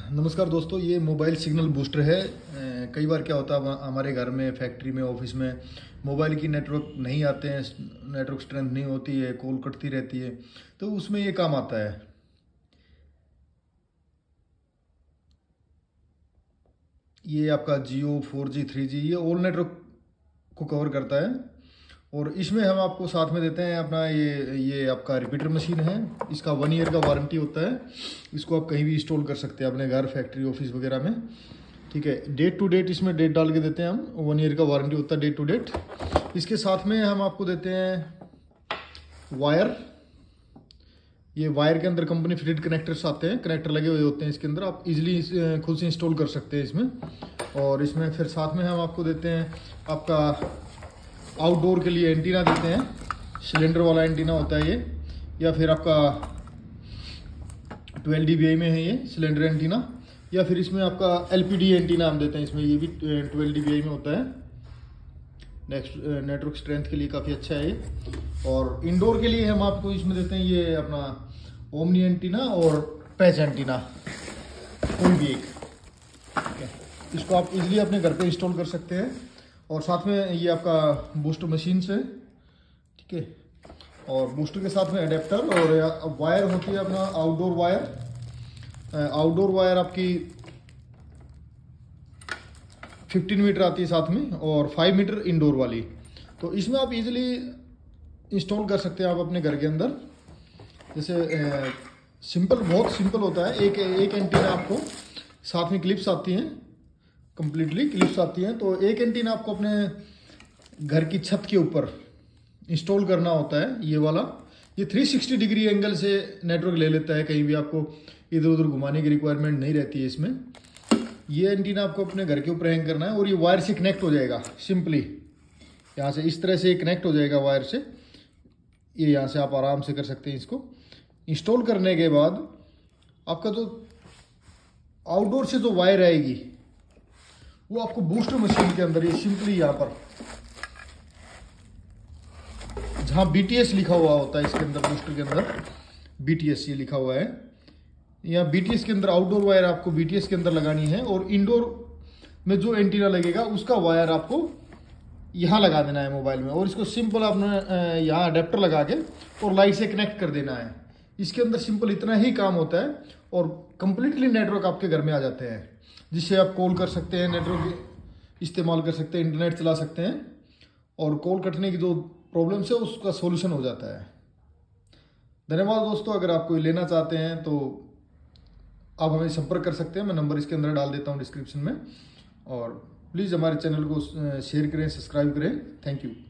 नमस्कार दोस्तों, ये मोबाइल सिग्नल बूस्टर है। कई बार क्या होता है हमारे घर में, फैक्ट्री में, ऑफिस में मोबाइल की नेटवर्क नहीं आते हैं, नेटवर्क स्ट्रेंथ नहीं होती है, कॉल कटती रहती है, तो उसमें ये काम आता है। ये आपका जियो 4G 3G ये ऑल नेटवर्क को कवर करता है। और इसमें हम आपको साथ में देते हैं अपना ये आपका रिपीटर मशीन है। इसका 1 ईयर का वारंटी होता है। इसको आप कहीं भी इंस्टॉल कर सकते हैं अपने घर, फैक्ट्री, ऑफिस वगैरह में। ठीक है, डेट टू डेट इसमें डेट डाल के देते हैं हम। 1 ईयर का वारंटी होता है, डेट टू डेट। इसके साथ में हम आपको देते हैं वायर। ये वायर के अंदर कंपनी फिटेड कनेक्टर्स आते हैं, कनेक्टर लगे हुए होते हैं इसके अंदर। आप इजीली खुद से इंस्टॉल कर सकते हैं इसमें। और इसमें फिर साथ में हम आपको देते हैं आपका आउटडोर के लिए एंटीना देते हैं। सिलेंडर वाला एंटीना होता है ये, या फिर आपका 12 dBi में है ये सिलेंडर एंटीना, या फिर इसमें आपका LPD एंटीना हम देते हैं इसमें। ये भी 12 dBi में होता है। नेक्स्ट नेटवर्क स्ट्रेंथ के लिए काफ़ी अच्छा है ये। और इंडोर के लिए हम आपको इसमें देते हैं ये अपना ओमनी एंटीना और पैच एंटीना, कोई भी एक। ठीक है, इसको आप इजीली अपने घर पे इंस्टॉल कर सकते हैं। और साथ में ये आपका बूस्टर मशीन से, ठीक है, और बूस्टर के साथ में एडेप्टर और वायर होती है अपना आउटडोर वायर। आउटडोर वायर आपकी 15 मीटर आती है साथ में, और 5 मीटर इंडोर वाली। तो इसमें आप इजीली इंस्टॉल कर सकते हैं आप अपने घर के अंदर। जैसे सिंपल, बहुत सिंपल होता है। एक एंटीना आपको साथ में क्लिप्स आती हैं, कंप्लीटली क्लिप्स आती हैं। तो एक एंटीना आपको अपने घर की छत के ऊपर इंस्टॉल करना होता है। ये वाला, ये 360 डिग्री एंगल से नेटवर्क ले लेता है, कहीं भी आपको इधर उधर घुमाने की रिक्वायरमेंट नहीं रहती है इसमें। ये एंटीना आपको अपने घर के ऊपर हैंग करना है, और ये वायर से कनेक्ट हो जाएगा सिंपली। यहाँ से इस तरह से कनेक्ट हो जाएगा वायर से। ये यहाँ से आप आराम से कर सकते हैं इसको। इंस्टॉल करने के बाद आपका जो आउटडोर से जो वायर आएगी वो आपको बूस्टर मशीन के अंदर, ये सिंपली यहाँ पर जहाँ BTS लिखा हुआ होता है इसके अंदर, बूस्टर के अंदर BTS ये लिखा हुआ है। यहाँ BTS के अंदर आउटडोर वायर आपको BTS के अंदर लगानी है, और इंडोर में जो एंटीना लगेगा उसका वायर आपको यहाँ लगा देना है मोबाइल में। और इसको सिंपल आपने यहाँ अडेप्टर लगा के और लाइट से कनेक्ट कर देना है। इसके अंदर सिंपल इतना ही काम होता है, और कंप्लीटली नेटवर्क आपके घर में आ जाते हैं, जिससे आप कॉल कर सकते हैं, नेटवर्क इस्तेमाल कर सकते हैं, इंटरनेट चला सकते हैं, और कॉल कटने की जो प्रॉब्लम्स है उसका सॉल्यूशन हो जाता है। धन्यवाद दोस्तों। अगर आप कोई लेना चाहते हैं तो आप हमें संपर्क कर सकते हैं। मैं नंबर इसके अंदर डाल देता हूँ डिस्क्रिप्शन में। और प्लीज़ हमारे चैनल को शेयर करें, सब्सक्राइब करें। Thank you.